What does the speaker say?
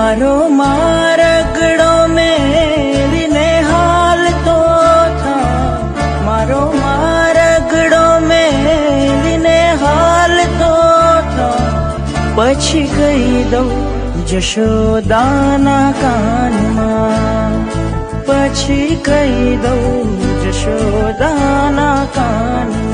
मारो मारगड़ो मेलीने हाल तो था, मारो मारगड़ो मेलीने हाल तो था। पछी कही दो जशोदाना कानमा, पछी कही दो जशोदाना कानमा।